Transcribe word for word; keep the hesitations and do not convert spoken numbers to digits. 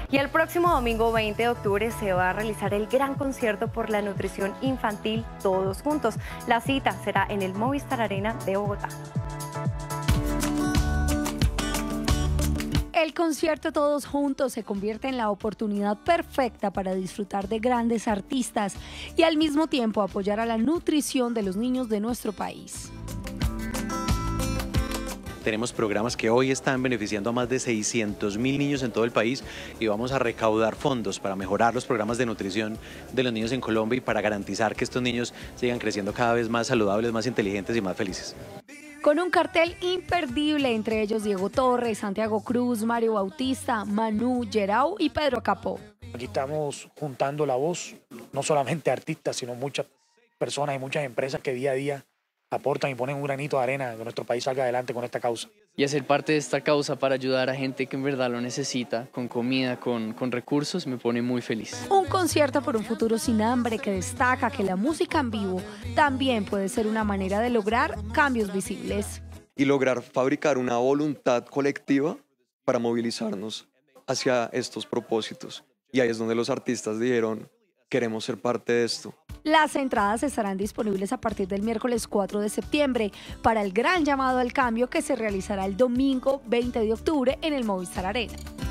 Y el próximo domingo veinte de octubre se va a realizar el gran concierto por la nutrición infantil Todos Juntos. La cita será en el Movistar Arena de Bogotá. El concierto Todos Juntos se convierte en la oportunidad perfecta para disfrutar de grandes artistas y al mismo tiempo apoyar a la nutrición de los niños de nuestro país. Tenemos programas que hoy están beneficiando a más de seiscientos mil niños en todo el país y vamos a recaudar fondos para mejorar los programas de nutrición de los niños en Colombia y para garantizar que estos niños sigan creciendo cada vez más saludables, más inteligentes y más felices. Con un cartel imperdible, entre ellos Diego Torres, Santiago Cruz, Mario Bautista, Manu, Gerau y Pedro Capó. Aquí estamos juntando la voz, no solamente artistas, sino muchas personas y muchas empresas que día a día aportan y ponen un granito de arena a que nuestro país salga adelante con esta causa. Y hacer parte de esta causa para ayudar a gente que en verdad lo necesita, con comida, con, con recursos, me pone muy feliz. Un concierto por un futuro sin hambre que destaca que la música en vivo también puede ser una manera de lograr cambios visibles. Y lograr fabricar una voluntad colectiva para movilizarnos hacia estos propósitos. Y ahí es donde los artistas dijeron, queremos ser parte de esto. Las entradas estarán disponibles a partir del miércoles cuatro de septiembre para el gran llamado al cambio que se realizará el domingo veinte de octubre en el Movistar Arena.